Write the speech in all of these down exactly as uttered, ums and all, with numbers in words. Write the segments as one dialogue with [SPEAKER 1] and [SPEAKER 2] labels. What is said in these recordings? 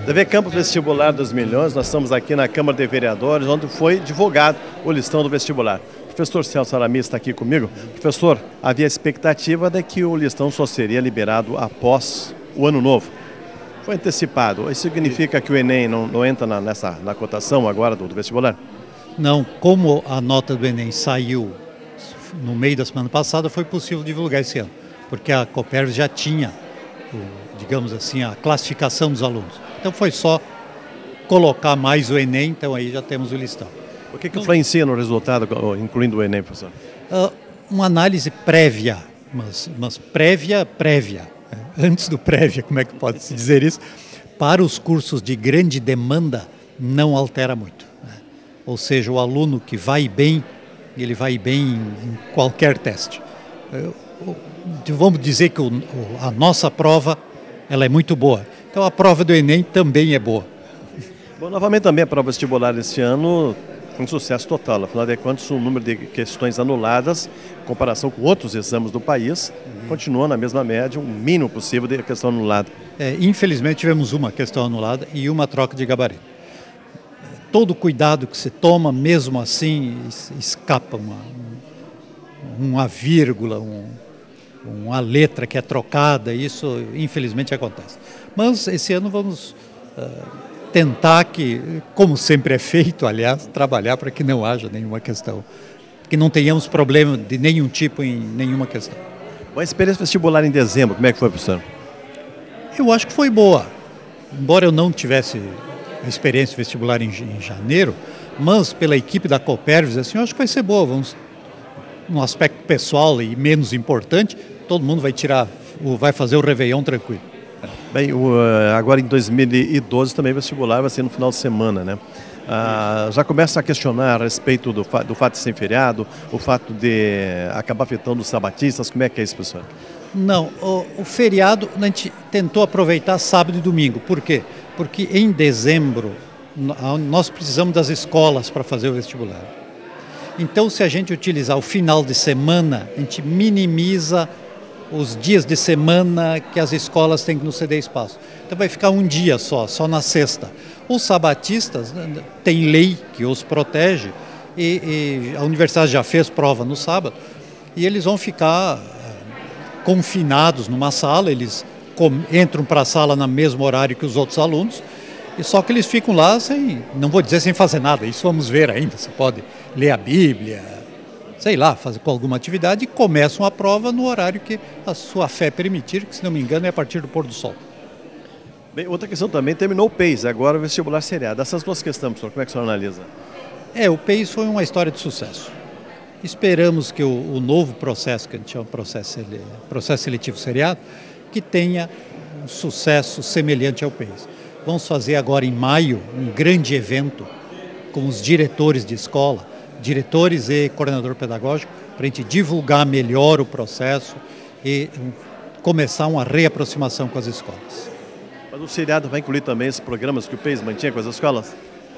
[SPEAKER 1] T V Campus Vestibular dos Milhões, nós estamos aqui na Câmara de Vereadores, onde foi divulgado o listão do vestibular. O professor Celso Aramis está aqui comigo. Professor, havia expectativa de que o listão só seria liberado após o ano novo. Foi antecipado. Isso significa que o Enem não, não entra na, nessa, na cotação agora do, do vestibular?
[SPEAKER 2] Não, como a nota do Enem saiu no meio da semana passada, foi possível divulgar esse ano, porque a Cooperv já tinha, o, digamos assim, a classificação dos alunos. Então foi só colocar mais o Enem, então aí já temos o listão.
[SPEAKER 1] O que, que influencia no resultado, incluindo o Enem, professor?
[SPEAKER 2] Uh, uma análise prévia, mas, mas prévia, prévia. Antes do prévia, como é que pode se dizer isso? Para os cursos de grande demanda, não altera muito. Né? Ou seja, o aluno que vai bem, ele vai bem em qualquer teste. Uh, vamos dizer que o, a nossa prova ela é muito boa. Então a prova do Enem também é boa.
[SPEAKER 1] Bom, novamente também a prova vestibular esse ano um sucesso total. Afinal de contas, o número de questões anuladas, em comparação com outros exames do país, uhum. continua na mesma média, o mínimo possível de questão anulada. É,
[SPEAKER 2] infelizmente tivemos uma questão anulada e uma troca de gabarito. Todo o cuidado que se toma, mesmo assim, escapa uma, uma vírgula, um, uma letra que é trocada, isso infelizmente acontece. Mas esse ano vamos uh, tentar que, como sempre é feito, aliás, trabalhar para que não haja nenhuma questão, que não tenhamos problema de nenhum tipo em nenhuma questão.
[SPEAKER 1] A experiência vestibular em dezembro, como é que foi, professor?
[SPEAKER 2] Eu acho que foi boa, embora eu não tivesse a experiência vestibular em, em janeiro, mas pela equipe da Cooperv, assim, eu acho que vai ser boa. Vamos, no aspecto pessoal e menos importante, todo mundo vai tirar, vai fazer o Réveillon tranquilo.
[SPEAKER 1] Bem, o, agora em dois mil e doze também vestibular vai ser no final de semana, né? Ah, já começa a questionar a respeito do, fa do fato de ser feriado, o fato de acabar afetando os sabatistas, como é que é isso, professor?
[SPEAKER 2] Não, o, o feriado a gente tentou aproveitar sábado e domingo. Por quê? Porque em dezembro nós precisamos das escolas para fazer o vestibular. Então, se a gente utilizar o final de semana, a gente minimiza os dias de semana que as escolas têm que nos ceder espaço. Então vai ficar um dia só, só na sexta. Os sabatistas têm lei que os protege e, e a universidade já fez prova no sábado e eles vão ficar confinados numa sala, eles com, entram para a sala no mesmo horário que os outros alunos, e só que eles ficam lá sem, não vou dizer sem fazer nada, isso vamos ver ainda, você pode ler a Bíblia, sei lá, fazer com alguma atividade e começam a prova no horário que a sua fé permitir, que se não me engano é a partir do pôr do sol.
[SPEAKER 1] Bem, outra questão também, terminou o P E I S, agora o vestibular seriado. Essas duas questões, professor, como é que o senhor analisa?
[SPEAKER 2] É, o P E I S foi uma história de sucesso. Esperamos que o, o novo processo, que a gente chama de processo, processo seletivo seriado, que tenha um sucesso semelhante ao P E I S. Vamos fazer agora em maio um grande evento com os diretores de escola, diretores e coordenador pedagógico, para a gente divulgar melhor o processo e começar uma reaproximação com as escolas.
[SPEAKER 1] Mas o seriado vai incluir também esses programas que o P E I S mantinha com as escolas?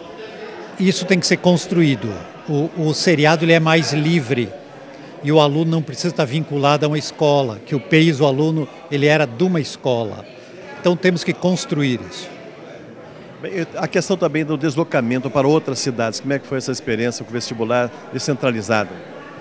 [SPEAKER 2] Isso tem que ser construído. O, o seriado ele é mais livre e o aluno não precisa estar vinculado a uma escola, que o P E I S, o aluno, ele era de uma escola. Então temos que construir isso.
[SPEAKER 1] Bem, a questão também do deslocamento para outras cidades, como é que foi essa experiência com o vestibular descentralizado?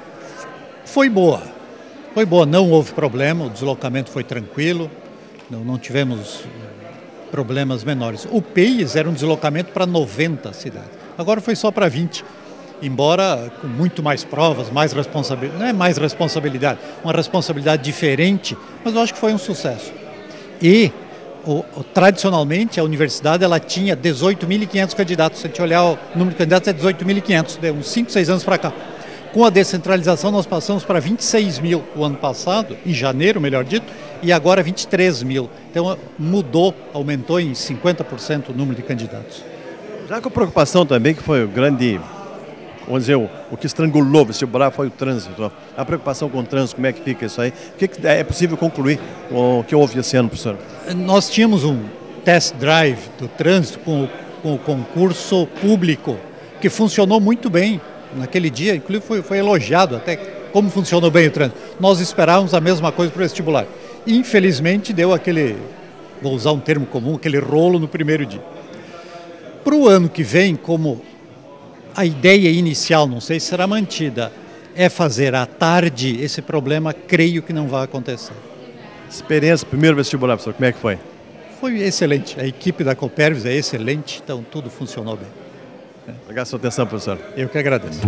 [SPEAKER 2] Foi boa, foi boa, não houve problema, o deslocamento foi tranquilo, não, não tivemos problemas menores. O P E I S era um deslocamento para noventa cidades, agora foi só para vinte, embora com muito mais provas, mais responsabilidade, não é mais responsabilidade, uma responsabilidade diferente, mas eu acho que foi um sucesso. E O, o, tradicionalmente, a universidade ela tinha dezoito mil e quinhentos candidatos. Se a gente olhar o número de candidatos, é dezoito mil e quinhentos, de uns cinco, seis anos para cá. Com a descentralização, nós passamos para vinte e seis mil o ano passado, em janeiro, melhor dito, e agora vinte e três mil. Então, mudou, aumentou em cinquenta por cento o número de candidatos.
[SPEAKER 1] Já com preocupação também, que foi o grande, vamos dizer, o, o que estrangulou o vestibular foi o trânsito. A preocupação com o trânsito, como é que fica isso aí? O que, que é possível concluir o que houve esse ano, professor?
[SPEAKER 2] Nós tínhamos um test drive do trânsito com o, com o concurso público, que funcionou muito bem naquele dia, inclusive foi, foi elogiado até como funcionou bem o trânsito. Nós esperávamos a mesma coisa para o vestibular. Infelizmente deu aquele vou usar um termo comum, aquele rolo no primeiro dia. Para o ano que vem, como a ideia inicial, não sei se será mantida, é fazer à tarde, esse problema creio que não vai acontecer.
[SPEAKER 1] Experiência, primeiro vestibular, professor, como é que foi?
[SPEAKER 2] Foi excelente, a equipe da Coopervis é excelente, então tudo funcionou bem.
[SPEAKER 1] Obrigado pela sua atenção, professor.
[SPEAKER 2] Eu que agradeço.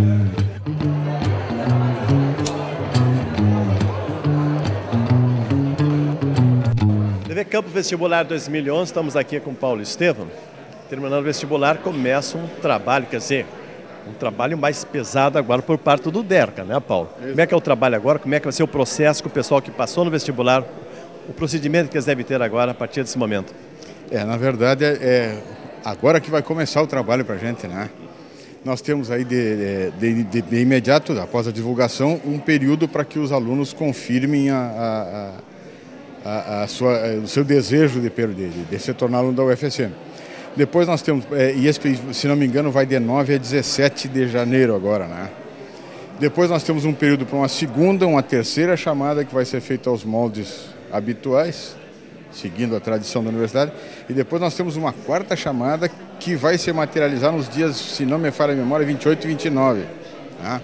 [SPEAKER 1] T V Campus Vestibular dois mil e onze, estamos aqui com o Paulo Estevam. Terminando o vestibular, começa um trabalho, quer dizer, um trabalho mais pesado agora por parte do DERCA, né, Paulo? Isso. Como é que é o trabalho agora? Como é que vai ser o processo com o pessoal que passou no vestibular? O procedimento que eles devem ter agora a partir desse momento?
[SPEAKER 3] É, na verdade, é, é agora que vai começar o trabalho para a gente, né? Nós temos aí de, de, de, de imediato, após a divulgação, um período para que os alunos confirmem a, a, a, a sua, o seu desejo de, de, de se tornar aluno da U F S M. Depois nós temos, é, e esse, se não me engano, vai de nove a dezessete de janeiro agora, né? Depois nós temos um período para uma segunda, uma terceira chamada que vai ser feita aos moldes habituais, seguindo a tradição da universidade, e depois nós temos uma quarta chamada que vai se materializar nos dias, se não me falha a memória, vinte e oito e vinte e nove. Né?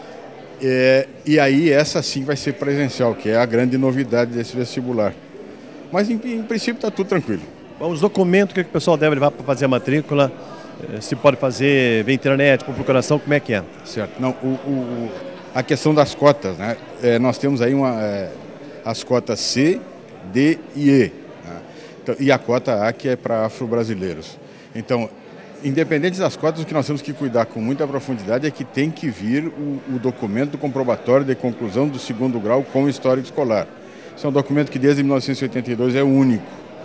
[SPEAKER 3] É, e aí essa sim vai ser presencial, que é a grande novidade desse vestibular. Mas em, em princípio está tudo tranquilo.
[SPEAKER 1] Bom, os documentos que o pessoal deve levar para fazer a matrícula, se pode fazer via internet, por procuração, como é que é?
[SPEAKER 3] Certo. Não, o, o, a questão das cotas, né? É, nós temos aí uma... É, as cotas C, D e E. Né? Então, e a cota A, que é para afro-brasileiros. Então, independente das cotas, o que nós temos que cuidar com muita profundidade é que tem que vir o, o documento comprobatório de conclusão do segundo grau com o histórico escolar. Esse é um documento que desde mil novecentos e oitenta e dois é único.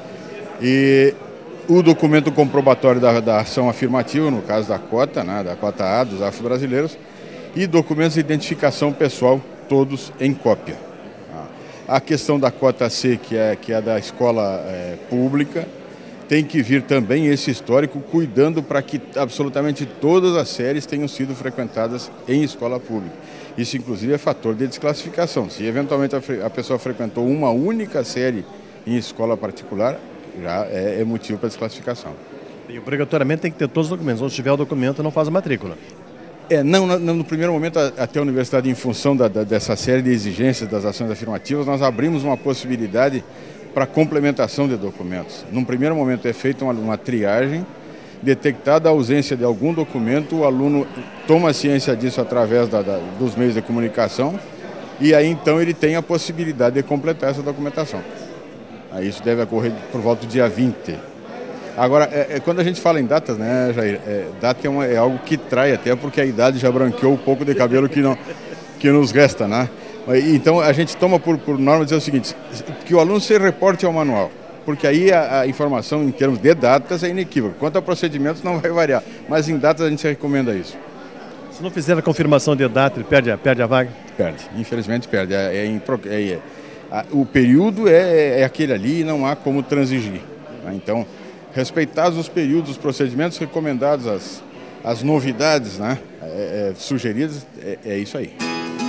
[SPEAKER 3] E o documento comprobatório da, da ação afirmativa, no caso da cota, né, da cota A dos afro-brasileiros, e documentos de identificação pessoal, todos em cópia. A questão da cota C, que é, que é da escola é, pública, tem que vir também esse histórico, cuidando para que absolutamente todas as séries tenham sido frequentadas em escola pública. Isso, inclusive, é fator de desclassificação. Se, eventualmente, a, a pessoa frequentou uma única série em escola particular, já é, é motivo para desclassificação.
[SPEAKER 1] E, obrigatoriamente, tem que ter todos os documentos. Onde tiver o documento, não faz a matrícula.
[SPEAKER 3] É, não, no, no primeiro momento, até a universidade, em função da, da, dessa série de exigências das ações afirmativas, nós abrimos uma possibilidade para complementação de documentos. Num primeiro momento é feita uma, uma triagem, detectada a ausência de algum documento, o aluno toma ciência disso através da, da, dos meios de comunicação e aí então ele tem a possibilidade de completar essa documentação. Aí isso deve ocorrer por volta do dia vinte. Agora, é, é, quando a gente fala em datas, né, Jair, é, data é, uma, é algo que trai até porque a idade já branqueou um pouco de cabelo que, não, que nos resta, né? Então a gente toma por, por norma dizer o seguinte, que o aluno se reporte ao manual, porque aí a, a informação em termos de datas é inequívoca. Quanto a procedimentos não vai variar, mas em datas a gente recomenda isso.
[SPEAKER 1] Se não fizer a confirmação de data, ele perde a, perde a vaga?
[SPEAKER 3] Perde, infelizmente perde. É, é, é, é, a, o período é, é aquele ali e não há como transigir. Né? Então, respeitados os períodos, os procedimentos recomendados, as, as novidades, né, é, é, sugeridas, é, é isso aí.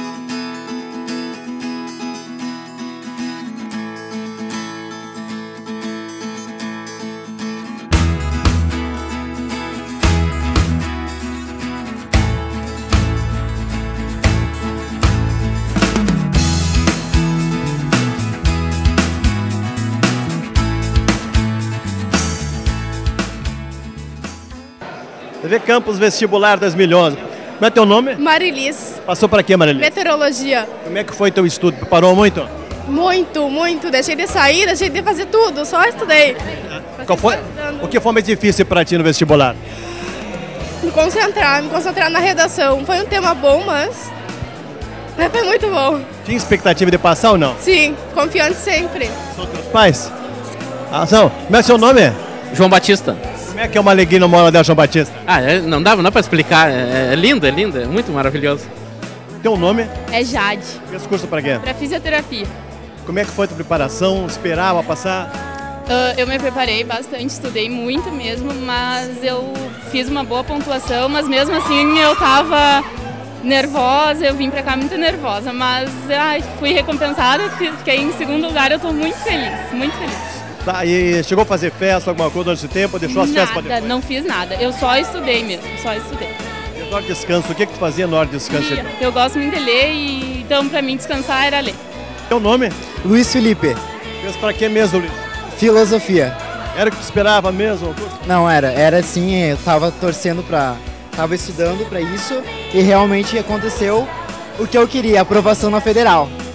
[SPEAKER 1] T V Campus Vestibular dois mil e onze. Como é teu nome?
[SPEAKER 4] Marilis.
[SPEAKER 1] Passou para quê, Marilis?
[SPEAKER 4] Meteorologia.
[SPEAKER 1] Como é que foi teu estudo? Preparou muito?
[SPEAKER 4] Muito, muito. Deixei de sair, deixei de fazer tudo, só estudei.
[SPEAKER 1] Qual foi? O que foi mais difícil para ti no vestibular?
[SPEAKER 4] Me concentrar, me concentrar na redação. Foi um tema bom, mas foi muito bom.
[SPEAKER 1] Tinha expectativa de passar ou não?
[SPEAKER 4] Sim, confiante sempre.
[SPEAKER 1] São teus pais? Ah, são. Como é seu nome?
[SPEAKER 5] João Batista.
[SPEAKER 1] Como é que é uma alegria no Moral João Batista?
[SPEAKER 5] Ah, é, não dá, não dá pra explicar. É, é lindo, é lindo, é muito maravilhoso.
[SPEAKER 1] Teu nome?
[SPEAKER 6] É Jade.
[SPEAKER 1] Fez curso para quê?
[SPEAKER 6] Para fisioterapia.
[SPEAKER 1] Como é que foi a tua preparação? Esperava passar?
[SPEAKER 6] Uh, eu me preparei bastante, estudei muito mesmo, mas eu fiz uma boa pontuação, mas mesmo assim eu tava nervosa, eu vim pra cá muito nervosa, mas ai, fui recompensada, fiquei em segundo lugar, eu tô muito feliz, muito feliz.
[SPEAKER 1] Tá, e chegou a fazer festa, alguma coisa durante esse tempo, deixou as festas para
[SPEAKER 6] Nada,
[SPEAKER 1] depois?
[SPEAKER 6] não fiz nada. Eu só estudei mesmo, só estudei.
[SPEAKER 1] E na hora de descanso, o que que tu fazia na hora de descanso?
[SPEAKER 6] Lia. Eu gosto muito de ler, e então pra mim descansar era ler.
[SPEAKER 1] Teu nome?
[SPEAKER 7] Luiz Felipe,
[SPEAKER 1] Fez pra quê mesmo, Luiz?
[SPEAKER 7] filosofia.
[SPEAKER 1] Era o que tu esperava mesmo?
[SPEAKER 7] Não, era, era assim, eu tava torcendo pra... Tava estudando pra isso e realmente aconteceu o que eu queria, aprovação na federal.